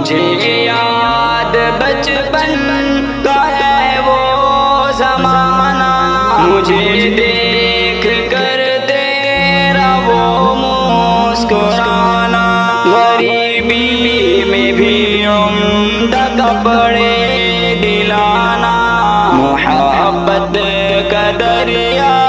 मुझे याद बचपन का है वो ज़माना, मुझे देख कर तेरा वो मुस्कुराना। गरीबी में भी उम्दा कपड़े दिलाना, मोहब्बत का दरिया